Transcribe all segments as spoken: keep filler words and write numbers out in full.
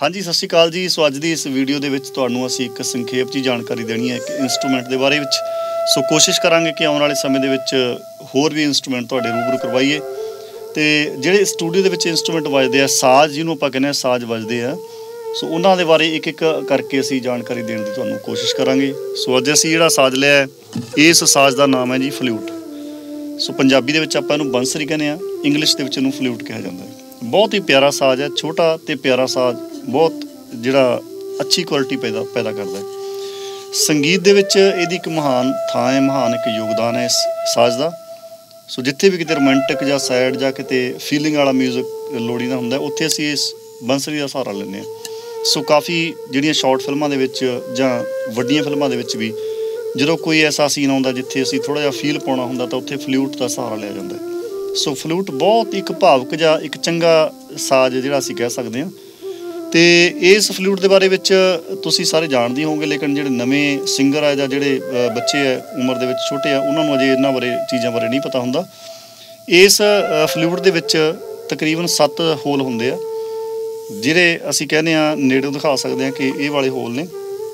हाँ जी, सत श्री अकाल जी। सो अज की इस वीडियो के तुहानूं असीं एक संखेप जी जानकारी देनी है एक इंस्ट्रूमेंट के बारे में। सो कोशिश करांगे कि आने वाले समय के होर भी इंस्ट्रूमेंट तुहाडे रूबरू करवाइए। तो जिहड़े स्टूडियो के विच इंस्ट्रूमेंट वजदे आ, साज जिन्होंं आपां कहने साज वजदे आ, सो उन्हां दे बारे एक एक करके असीं जानकारी देने की तुहानूं कोशिश करांगे। सो अज असीं जिहड़ा साज लिया है, इस साज का नाम है जी फ्लूट। सो पंजाबी दे विच आपां इहनूं बंसरी कहने आ, इंग्लिश दे विच इहनूं फ्लूट कहा जाता है। बहुत ही प्यारा साज है, छोटा तो प्यारा साज, बहुत जिहड़ा अच्छी क्वालिटी पैदा पैदा करता है। संगीत दे विच इहदी एक महान थां है, महान एक योगदान है इस साज का। सो जिथे भी किते रोमांटिक या सैड या किते फीलिंग वाला म्यूजिक लोड़ीदा हुंदा उत्थे असीं इस बंसरी का सहारा लैंदे हां। सो काफ़ी जिहड़ियां शॉर्ट फिल्मां दे विच जां वड्डियां फिल्मां दे विच भी जदों कोई ऐसा सीन आउंदा जिथे असीं थोड़ा जिहा फील पाउणा हुंदा तां उत्थे फ्लूट का सहारा लिया जांदा है। सो फ्लूट बहुत एक भावक जिहा एक चंगा साज जिहड़ा असीं कह सकदे हां। तो इस फ्लूट के बारे में तुसीं सारे जानते होवोगे, लेकिन जिहड़े नवें सिंगर है जां जिहड़े बच्चे है उम्र दे विच छोटे आ, उन्हां नूं अजे इन्हां बारे चीज़ां बारे नहीं पता हुंदा। इस फ्लूट दे विच तकरीबन सत्त होल हुंदे आ, जिहड़े असीं कहने आ नेड़ों दिखा सकते हैं कि ये वाले होल ने।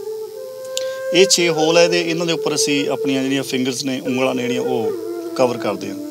ये छे होल है, ते इन्हां दे उपर असीं अपनियां जिहड़ियां फिंगरस ने, उंगलां ने जिहड़ियां ओह कवर करदे हां।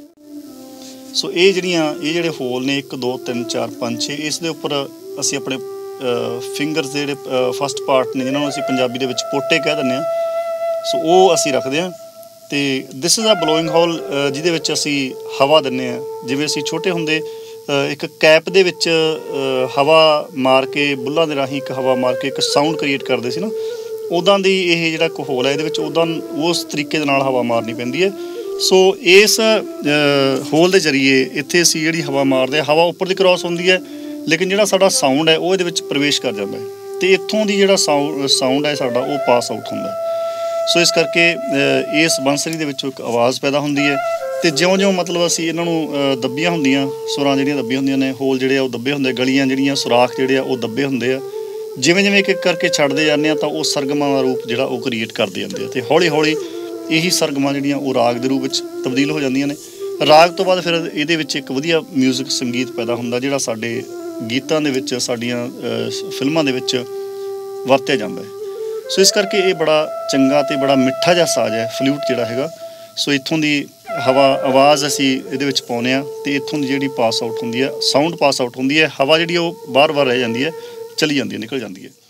सो ये जिहड़ियां ये जिहड़े होल ने एक दो तीन चार पाँच छे, इस दे उपर असीं अपने फिंगरस जिहड़े फस्ट पार्ट ने जिन्होंने असीं पंजाबी दे विच पोटे कह दिंदे हां, सो वो असीं रखदे हां। ते this is a blowing hole जिहदे विच असीं हवा दिंदे हां। जिवें असीं छोटे हुंदे एक कैप दे विच हवा मार के, बुल्लां दे राहीं एक हवा मार के एक साउंड क्रिएट करदे सी ना, उदां दी ये जिहड़ा एक होल है, इहदे विच उदां उस तरीके दे नाल हवा मारनी पैंदी है। सो इस होल के जरिए इत्थे असीं जिहड़ी हवा मारदे, हवा उपर दी क्रॉस हुंदी है, लेकिन जिहड़ा साडा साउंड है वो इहदे विच प्रवेश कर जाता है। तो इत्थों दी जिहड़ा साउंड साउंड है साडा वो पास आउट हुंदा है। सो इस करके इस बंसरी दे विचों एक आवाज़ पैदा हुंदी है। तो ज्यों ज्यों मतलब असीं इन्हां नूं दब्बियां हुंदियां, सुरां जिहड़ियां दब्बियां हुंदियां ने, होल जिहड़े आ ओह दब्बे हुंदे, गलियां जिहड़ियां सुराख जिहड़े आ ओह दब्बे हुंदे आ। जिवें जिवें एक एक करके छड्डदे जांदे आ तां ओह सरगमां दा रूप जिहड़ा ओह क्रिएट करदे जांदे आ, ते हौली हौली यही सरगमां जिहड़ियां ओह राग दे रूप विच तब्दील हो जांदियां ने। राग तो बाद फिर इहदे विच एक वधिया म्यूजिक संगीत पैदा हुंदा जिहड़ा साडे गीतां दे विच, साडीआं फिल्मां दे विच वरतिया जांदा है। सो इस करके ये बड़ा चंगा ते बड़ा मिठा जिहा साज है फ्लूट जिहड़ा हैगा। सो इत्थों दी हवा आवाज़ असीं इहदे विच पाउने आ, ते इत्थों दी जिहड़ी पास आउट हुंदी है, साउंड पास आउट हुंदी है, हवा जिहड़ी ओह बार बार रह जांदी है, चली जांदी है, निकल जांदी है।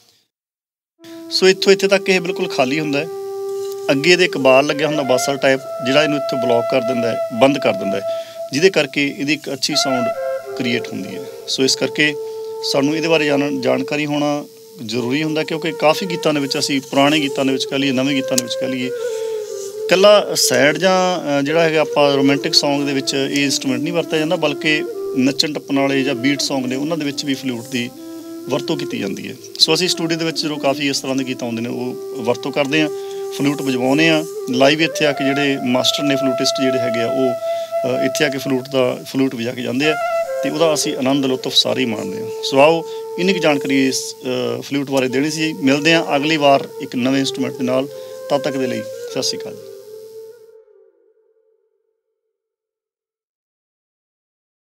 सो इत्थों इत्थे तक ये बिल्कुल खाली हुंदा है। अगे दे एक बार लग्या हुंदा बासर टाइप, जिहड़ा इहनूं इत्थे ब्लॉक कर दिंदा है, बंद कर दिंदा है, जिहदे करके इहदी एक अच्छी साउंड क्रिएट हुंदी है। सो इस करके सानूं इहदे बारे जान जानकारी होना जरूरी हुंदा, क्योंकि काफ़ी गीतां दे विच असीं पुराने गीतां दे विच कह लईए, नवें गीतां दे विच कह लईए, कल्ला सैड जां जिहड़ा हैगा आपां रोमांटिक सॉन्ग दे विच ये इंस्ट्रूमेंट नहीं वरतिया जांदा, बल्कि नच्चण टप्पण वाले जां बीट सॉन्ग ने उन्हां दे विच भी फ्लूट दी वरतों कीती जांदी है। सो असीं स्टूडियो दे विच जदों काफ़ी इस तरह दे गीत आउंदे ने वो वरतों करदे हां, फ्लूट वजवाउने आ। लाइव इत्थे आके जिहड़े मास्टर ने फ्लूटिस्ट जिहड़े हैगे आ ओह इत्थे आके फ्लूट दा फ्लूट वजा के जांदे आ, ते उहदा असीं आनंद लुत्फ सारे ही माणदे हां। सो आओ इन्नी क जानकारी इस फ्लूट बारे देनी सी। मिलदे हां अगली वार एक नवें इंस्ट्रूमेंट दे नाल। तद तक दे लई सत श्री अकाल।